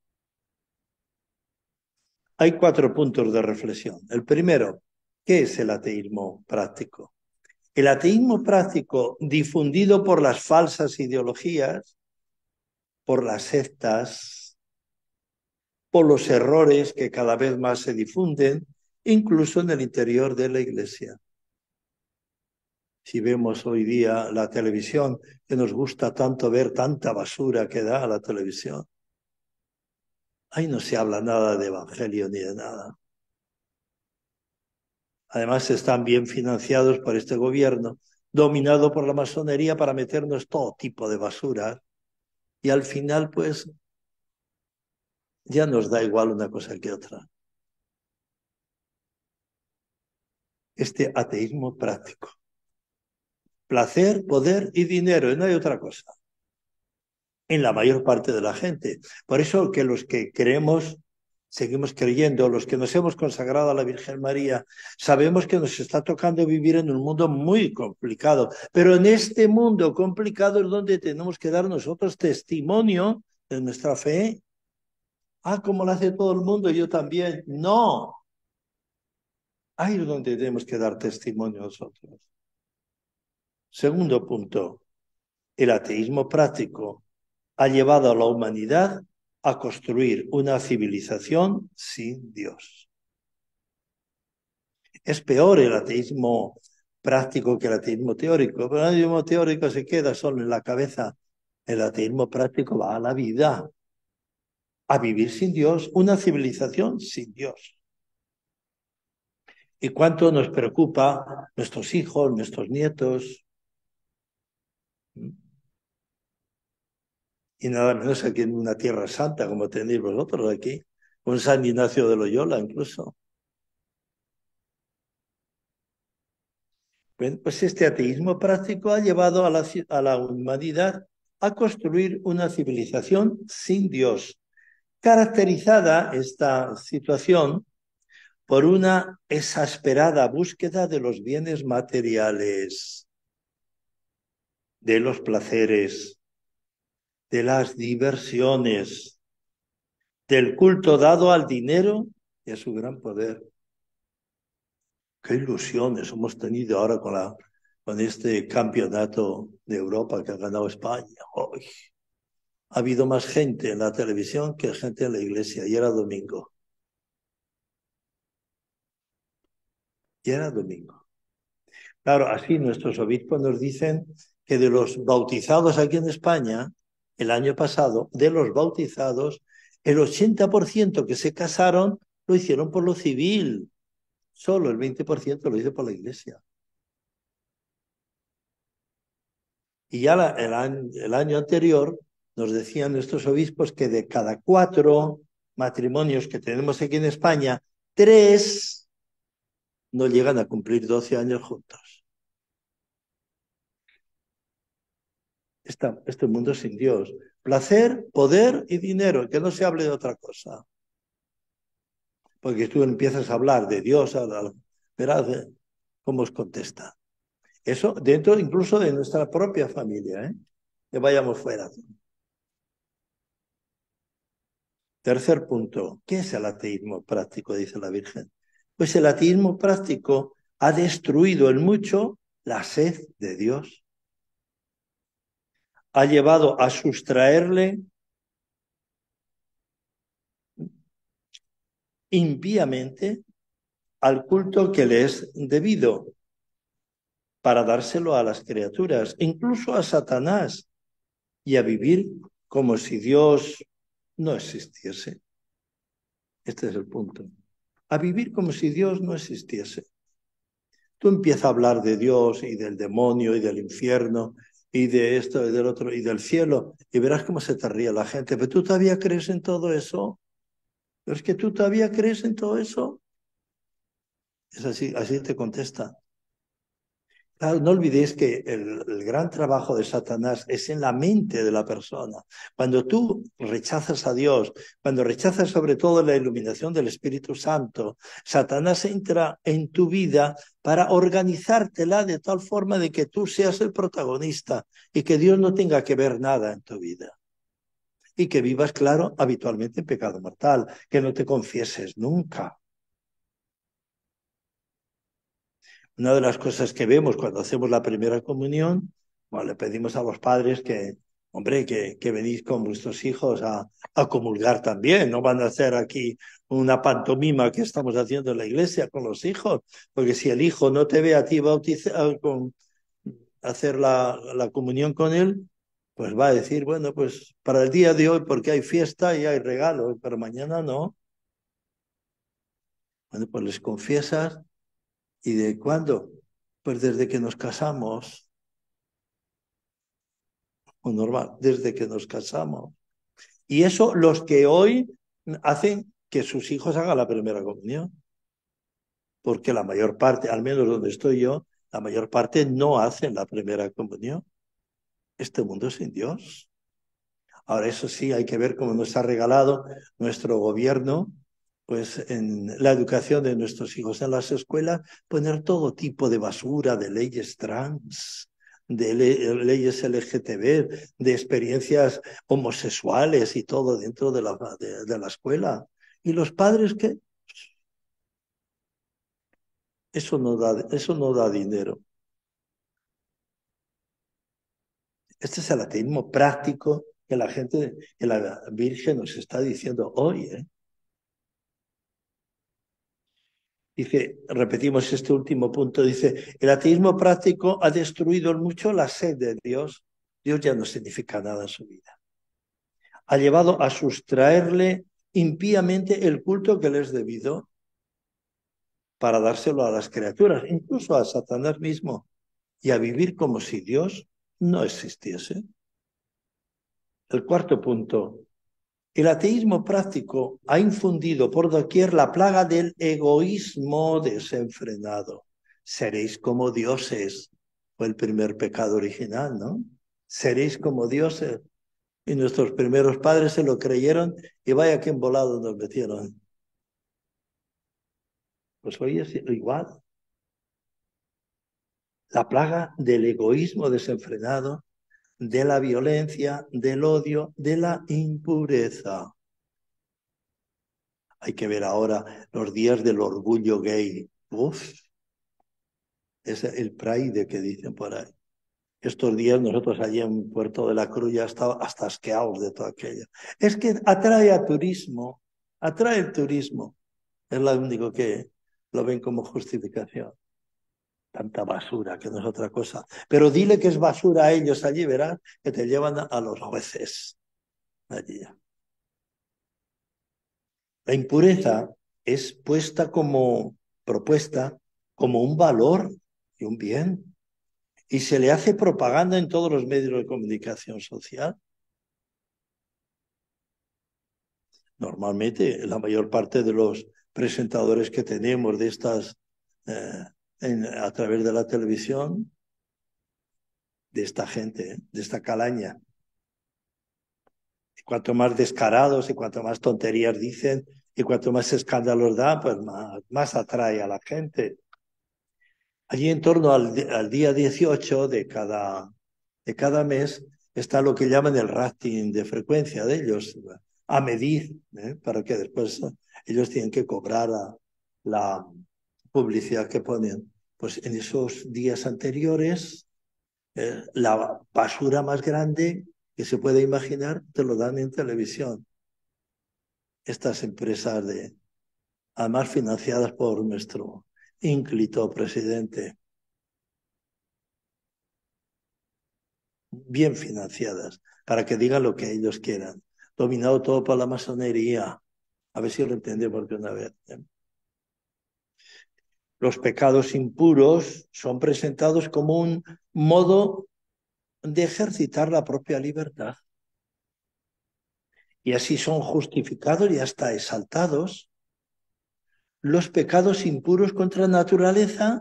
Hay cuatro puntos de reflexión. El primero, ¿qué es el ateísmo práctico? El ateísmo práctico, difundido por las falsas ideologías, por las sectas, por los errores que cada vez más se difunden, incluso en el interior de la Iglesia. Si vemos hoy día la televisión, que nos gusta tanto ver tanta basura que da a la televisión, ahí no se habla nada de evangelio ni de nada. Además están bien financiados por este gobierno, dominado por la masonería para meternos todo tipo de basura. Y al final, pues, ya nos da igual una cosa que otra. Este ateísmo práctico. Placer, poder y dinero, y no hay otra cosa. En la mayor parte de la gente. Por eso que los que creemos, seguimos creyendo, los que nos hemos consagrado a la Virgen María, sabemos que nos está tocando vivir en un mundo muy complicado. Pero en este mundo complicado es donde tenemos que dar nosotros testimonio de nuestra fe. Ah, como lo hace todo el mundo, yo también. No. Ahí es donde tenemos que dar testimonio nosotros. Segundo punto, el ateísmo práctico ha llevado a la humanidad a construir una civilización sin Dios. Es peor el ateísmo práctico que el ateísmo teórico, pero el ateísmo teórico se queda solo en la cabeza. El ateísmo práctico va a la vida, a vivir sin Dios, una civilización sin Dios. ¿Y cuánto nos preocupa nuestros hijos, nuestros nietos? Y nada menos aquí en una tierra santa, como tenéis vosotros aquí, con San Ignacio de Loyola incluso. Bueno, pues este ateísmo práctico ha llevado a la, a la humanidad a construir una civilización sin Dios, caracterizada esta situación por una exasperada búsqueda de los bienes materiales, de los placeres, de las diversiones, del culto dado al dinero y a su gran poder. Qué ilusiones hemos tenido ahora con, la, con este campeonato de Europa que ha ganado España. ¡Ay! Ha habido más gente en la televisión que gente en la iglesia, y era domingo. Y era domingo. Claro, así nuestros obispos nos dicen que de los bautizados aquí en España, el año pasado, de los bautizados, el ochenta por ciento que se casaron lo hicieron por lo civil. Solo el veinte por ciento lo hizo por la iglesia. Y ya la, el, año, el año anterior nos decían nuestros obispos que de cada cuatro matrimonios que tenemos aquí en España, tres no llegan a cumplir doce años juntos. Esta, este mundo sin Dios. Placer, poder y dinero, que no se hable de otra cosa. Porque tú empiezas a hablar de Dios, verás cómo os contesta. Eso dentro incluso de nuestra propia familia, ¿eh? Que vayamos fuera. Tercer punto, ¿qué es el ateísmo práctico? Dice la Virgen. Pues el ateísmo práctico ha destruido en mucho la sed de Dios. Ha llevado a sustraerle impíamente al culto que le es debido para dárselo a las criaturas, incluso a Satanás, y a vivir como si Dios no existiese. Este es el punto. A vivir como si Dios no existiese. Tú empiezas a hablar de Dios y del demonio y del infierno y de esto y del otro y del cielo y verás cómo se te ríe la gente. ¿Pero tú todavía crees en todo eso? ¿Pero es que tú todavía crees en todo eso? Es así, así te contesta. Claro, no olvidéis que el, el gran trabajo de Satanás es en la mente de la persona. Cuando tú rechazas a Dios, cuando rechazas sobre todo la iluminación del Espíritu Santo, Satanás entra en tu vida para organizártela de tal forma de que tú seas el protagonista y que Dios no tenga que ver nada en tu vida. Y que vivas, claro, habitualmente en pecado mortal, que no te confieses nunca. Una de las cosas que vemos cuando hacemos la primera comunión, bueno, le pedimos a los padres que, hombre, que, que venís con vuestros hijos a, a comulgar también. No van a hacer aquí una pantomima que estamos haciendo en la iglesia con los hijos, porque si el hijo no te ve a ti bautizar, con, hacer la, la comunión con él, pues va a decir, bueno, pues para el día de hoy, porque hay fiesta y hay regalos, pero mañana no. Bueno, pues les confiesas. ¿Y de cuándo? Pues desde que nos casamos. O normal, desde que nos casamos. Y eso los que hoy hacen que sus hijos hagan la primera comunión. Porque la mayor parte, al menos donde estoy yo, la mayor parte no hacen la primera comunión. Este mundo es sin Dios. Ahora, eso sí, hay que ver cómo nos ha regalado nuestro gobierno, pues en la educación de nuestros hijos en las escuelas, poner todo tipo de basura, de leyes trans, de le leyes L G T B, de experiencias homosexuales y todo dentro de la, de, de la escuela. ¿Y los padres qué? Eso no da, eso no da dinero. Este es el ateísmo práctico que la gente, que la Virgen nos está diciendo hoy, ¿eh? Dice, repetimos este último punto, dice, el ateísmo práctico ha destruido mucho la sed de Dios. Dios ya no significa nada en su vida. Ha llevado a sustraerle impíamente el culto que le es debido para dárselo a las criaturas, incluso a Satanás mismo, y a vivir como si Dios no existiese. El cuarto punto. El ateísmo práctico ha infundido por doquier la plaga del egoísmo desenfrenado. Seréis como dioses. Fue el primer pecado original, ¿no? Seréis como dioses. Y nuestros primeros padres se lo creyeron y vaya que embolado nos metieron. Pues hoy es igual. La plaga del egoísmo desenfrenado, de la violencia, del odio, de la impureza. Hay que ver ahora los días del orgullo gay. Uf, es el Pride que dicen por ahí. Estos días nosotros allí en Puerto de la Cruz ya estaba hasta asqueados de todo aquello. Es que atrae a turismo, atrae el turismo. Es lo único que lo ven como justificación. Tanta basura, que no es otra cosa. Pero dile que es basura a ellos allí, verás, que te llevan a, a los jueces. Allí. La impureza es puesta como propuesta, como un valor y un bien. Y se le hace propaganda en todos los medios de comunicación social. Normalmente, la mayor parte de los presentadores que tenemos de estas eh, en, a través de la televisión, de esta gente, de esta calaña. Y cuanto más descarados y cuanto más tonterías dicen y cuanto más escándalos dan, pues más, más atrae a la gente. Allí en torno al, al día dieciocho de cada, de cada mes está lo que llaman el rating de frecuencia de ellos, a medir, ¿eh? Para que después ellos tienen que cobrar a la publicidad que ponen. Pues en esos días anteriores, eh, la basura más grande que se puede imaginar te lo dan en televisión. Estas empresas, de, además financiadas por nuestro ínclito presidente, bien financiadas, para que digan lo que ellos quieran. Dominado todo por la masonería. A ver si lo entendemos de una vez. ¿eh? Los pecados impuros son presentados como un modo de ejercitar la propia libertad. Y así son justificados y hasta exaltados los pecados impuros contra la naturaleza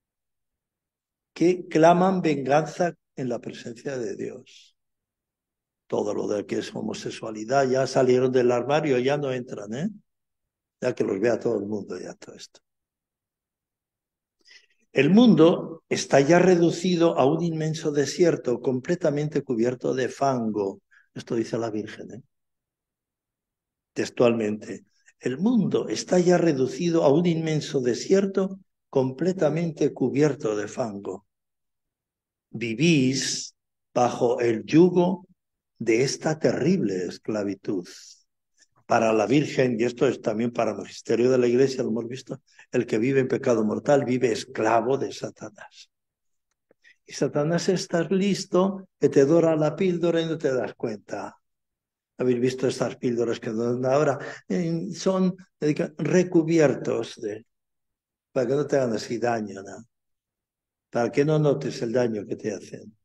que claman venganza en la presencia de Dios. Todo lo de que es homosexualidad ya salieron del armario, ya no entran, ¿eh? Ya que los vea todo el mundo ya todo esto. El mundo está ya reducido a un inmenso desierto completamente cubierto de fango. Esto dice la Virgen, ¿eh? Textualmente. El mundo está ya reducido a un inmenso desierto completamente cubierto de fango. Vivís bajo el yugo de esta terrible esclavitud. Para la Virgen, y esto es también para el magisterio de la Iglesia, lo hemos visto, el que vive en pecado mortal vive esclavo de Satanás. Y Satanás está listo que te dora la píldora y no te das cuenta. Habéis visto estas píldoras que dan ahora, eh, son eh, recubiertos de, para que no te hagan así daño, ¿no? Para que no notes el daño que te hacen.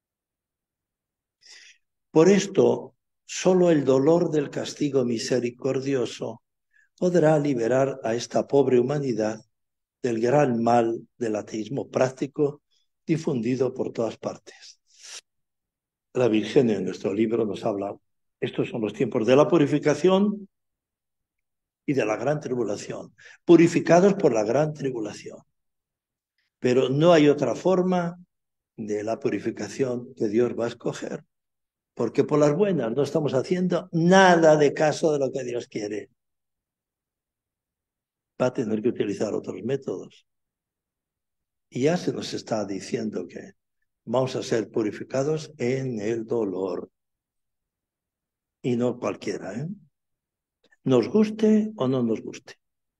Por esto, solo el dolor del castigo misericordioso podrá liberar a esta pobre humanidad del gran mal del ateísmo práctico difundido por todas partes. La Virgen en nuestro libro nos habla, estos son los tiempos de la purificación y de la gran tribulación, purificados por la gran tribulación. Pero no hay otra forma de la purificación que Dios va a escoger, porque por las buenas no estamos haciendo nada de caso de lo que Dios quiere. Va a tener que utilizar otros métodos. Y ya se nos está diciendo que vamos a ser purificados en el dolor. Y no cualquiera, ¿eh? Nos guste o no nos guste.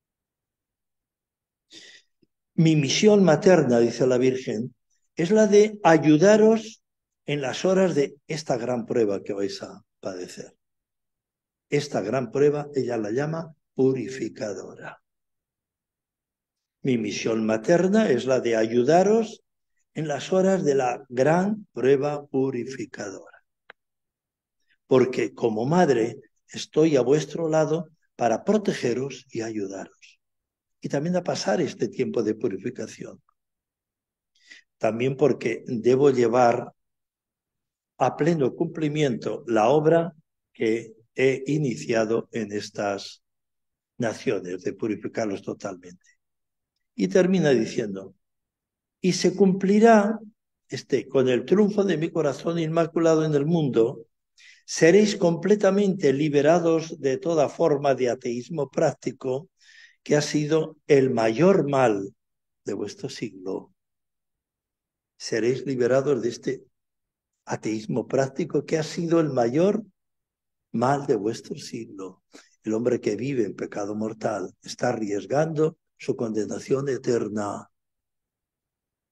Mi misión materna, dice la Virgen, es la de ayudaros en las horas de esta gran prueba que vais a padecer. Esta gran prueba, ella la llama purificadora. Mi misión materna es la de ayudaros en las horas de la gran prueba purificadora. Porque como madre estoy a vuestro lado para protegeros y ayudaros. Y también a pasar este tiempo de purificación. También porque debo llevar a pleno cumplimiento la obra que he iniciado en estas naciones, de purificarlos totalmente. Y termina diciendo, y se cumplirá este, con el triunfo de mi corazón inmaculado en el mundo, seréis completamente liberados de toda forma de ateísmo práctico que ha sido el mayor mal de vuestro siglo. Seréis liberados de este ateísmo práctico que ha sido el mayor mal de vuestro siglo. El hombre que vive en pecado mortal está arriesgando su condenación eterna.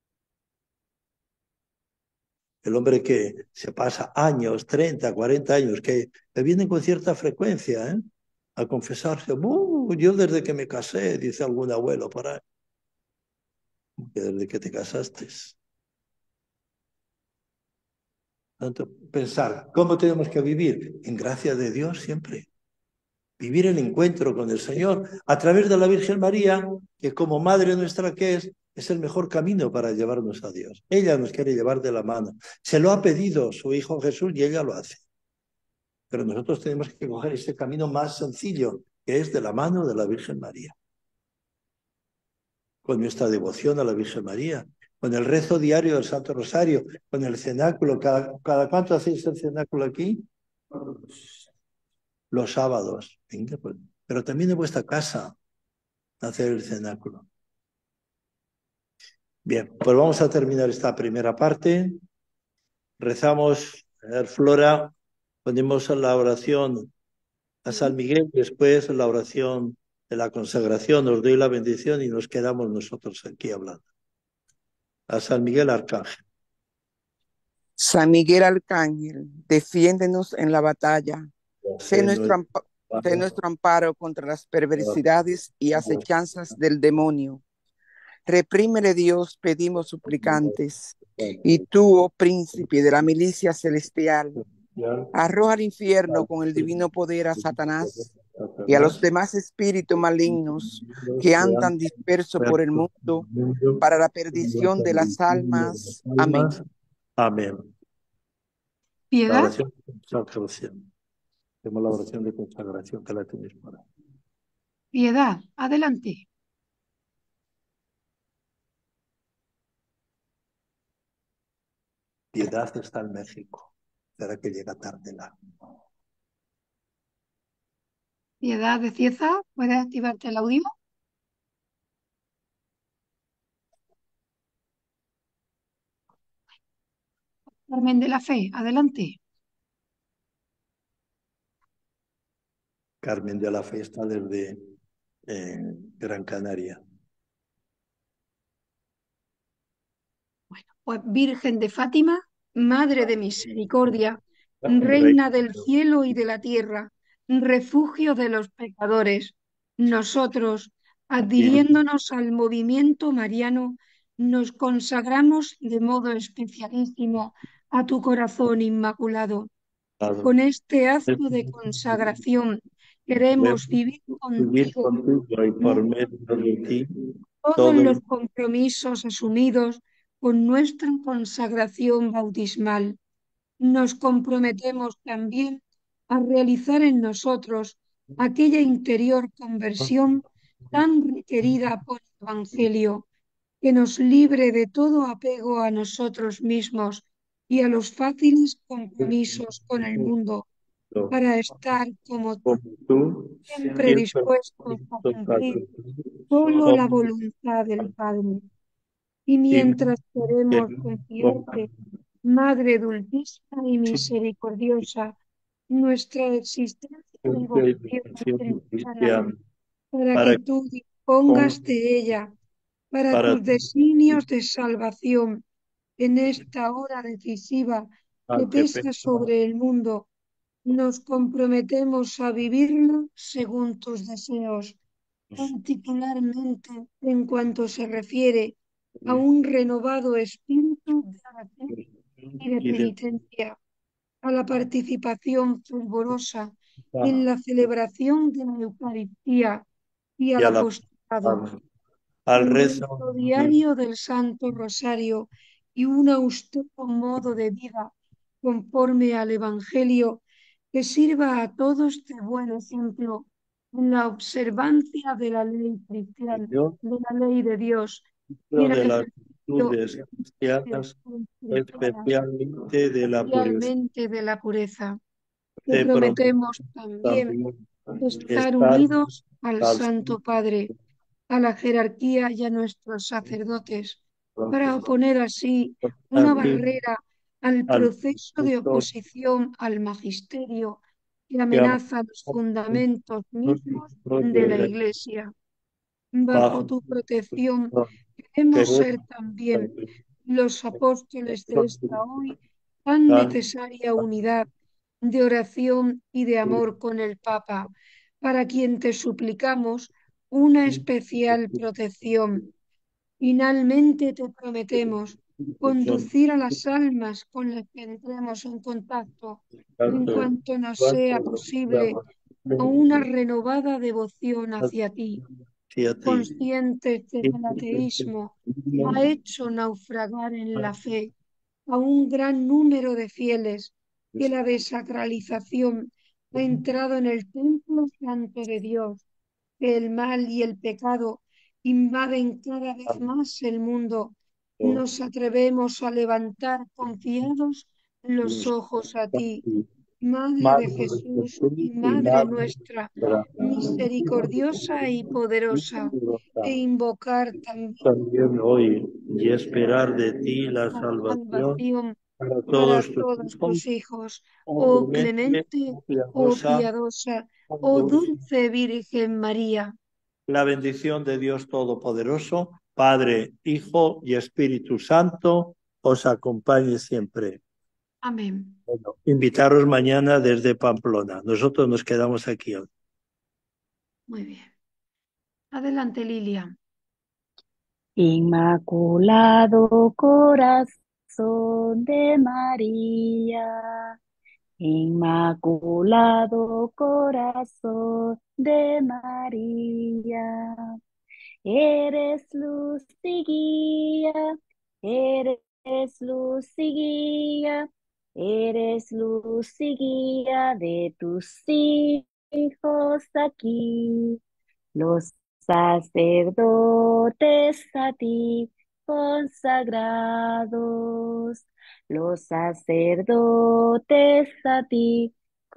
el hombre que se pasa años, treinta, cuarenta años, que, que vienen con cierta frecuencia, ¿eh? A confesarse. Uh, yo desde que me casé, dice algún abuelo por ahí, que desde que te casaste. Tanto pensar, ¿cómo tenemos que vivir? En gracia de Dios siempre. Vivir el encuentro con el Señor a través de la Virgen María, que como Madre nuestra que es, es el mejor camino para llevarnos a Dios. Ella nos quiere llevar de la mano. Se lo ha pedido su Hijo Jesús y ella lo hace. Pero nosotros tenemos que coger este camino más sencillo, que es de la mano de la Virgen María. Con nuestra devoción a la Virgen María, con el rezo diario del Santo Rosario, con el cenáculo. ¿Cada, cada cuánto hacéis el cenáculo aquí? Los sábados. Venga, pues. Pero también en vuestra casa hacer el cenáculo. Bien, pues vamos a terminar esta primera parte. Rezamos, a Flora, ponemos la oración a San Miguel, después la oración de la consagración, os doy la bendición y nos quedamos nosotros aquí hablando. A San Miguel Arcángel. San Miguel Arcángel, defiéndenos en la batalla. Sé nuestro, ampa sé nuestro amparo contra las perversidades y acechanzas del demonio. Reprímele, Dios, pedimos suplicantes. Y tú, oh príncipe de la milicia celestial, arroja al infierno con el divino poder a Satanás y a los demás espíritus malignos que andan dispersos por el mundo para la perdición de las almas. Amén. Amén. Piedad. La oración de consagración. Tenemos la oración de consagración que la tenéis por ahí. Piedad, adelante. Piedad está en México. Será que llega tarde la. Piedad de Cieza, ¿puedes activarte el audio? Carmen de la Fe, adelante. Carmen de la Fe está desde eh, Gran Canaria. Bueno, pues Virgen de Fátima, Madre de Misericordia, Reina del cielo y de la tierra, refugio de los pecadores, nosotros, adhiriéndonos al movimiento mariano, nos consagramos de modo especialísimo a tu corazón inmaculado. Con este acto de consagración queremos vivir Vivir contigo contigo y por medio de ti todos todo los compromisos asumidos con nuestra consagración bautismal. Nos comprometemos también a realizar en nosotros aquella interior conversión tan requerida por el Evangelio, que nos libre de todo apego a nosotros mismos y a los fáciles compromisos con el mundo, para estar como tú, tú siempre dispuestos a cumplir solo la voluntad del Padre. Y mientras queremos confiarte, Madre dulcísima y misericordiosa, nuestra existencia y vocación cristiana, para que tú dispongas de ella, para tus designios de salvación en esta hora decisiva que pesa sobre el mundo, nos comprometemos a vivirlo según tus deseos, particularmente en cuanto se refiere a un renovado espíritu de oración y de penitencia, a la participación fervorosa en la celebración de la Eucaristía y al apostolado, al un rezo rezo diario del Santo Rosario y un austero modo de vida conforme al Evangelio que sirva a todos de buen ejemplo en la observancia de la ley cristiana, de la ley de Dios, y el de las ejercicio virtudes cristianas, cristianas, especialmente de la pureza. especialmente de la pureza. Te Te prometemos también también estar estar unidos al al Santo Padre, a la jerarquía y a nuestros sacerdotes, para oponer así una aquí barrera al al proceso de oposición al magisterio que que amenaza los fundamentos mismos de la Iglesia. Bajo tu protección queremos ser también los apóstoles de esta hoy tan Tan- necesaria unidad de oración y de amor con el Papa, para quien te suplicamos una especial protección. Finalmente te prometemos conducir a las almas con las que entremos en contacto, en cuanto nos sea posible, a una renovada devoción hacia ti, Sí, a ti. conscientes de que el ateísmo ha hecho naufragar en la fe a un gran número de fieles, que la desacralización ha entrado en el templo santo de Dios, que el mal y el pecado invaden cada vez más el mundo. Nos atrevemos a levantar confiados los ojos a ti, Madre de Jesús y Madre nuestra, misericordiosa y poderosa, e invocar también También hoy y esperar de ti la la salvación salvación para para todos tus todos hijos, tus hijos, oh oh clemente, clemente, oh piadosa, piadosa, oh oh dulce. dulce Virgen María. La bendición de Dios Todopoderoso, Padre, Hijo y Espíritu Santo, os acompañe siempre. Amén. Bueno, invitaros mañana desde Pamplona. Nosotros nos quedamos aquí hoy. Muy bien. Adelante, Lilia. Inmaculado corazón de María, Inmaculado corazón de María, eres luz y guía, eres luz y guía, eres luz y guía de tus hijos aquí. Los sacerdotes a ti consagrados, los sacerdotes a ti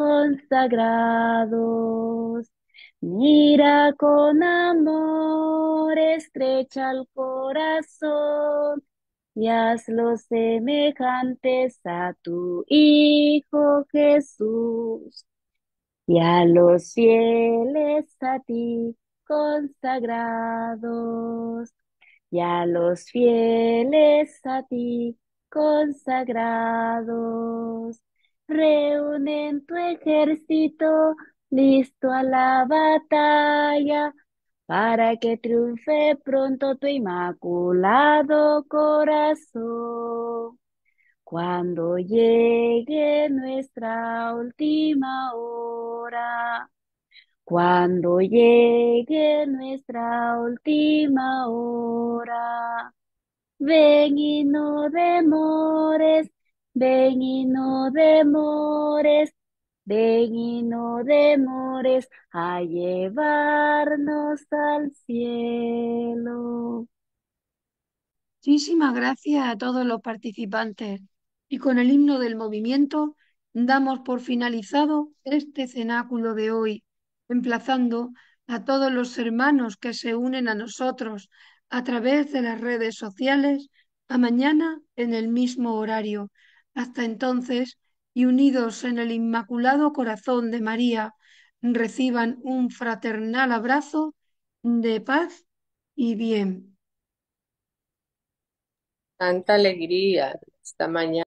consagrados. Mira con amor, estrecha el corazón y hazlos semejantes a tu Hijo Jesús. Y a los fieles a ti consagrados, y a los fieles a ti consagrados, reúnen tu ejército listo a la batalla, para que triunfe pronto tu inmaculado corazón. Cuando llegue nuestra última hora, cuando llegue nuestra última hora, ven y no demores, ven y no demores, ven y no demores a llevarnos al cielo. Muchísimas gracias a todos los participantes. Y con el himno del movimiento damos por finalizado este cenáculo de hoy, emplazando a todos los hermanos que se unen a nosotros a través de las redes sociales a mañana en el mismo horario. Hasta entonces, y unidos en el Inmaculado Corazón de María, reciban un fraternal abrazo de paz y bien. Tanta alegría esta mañana.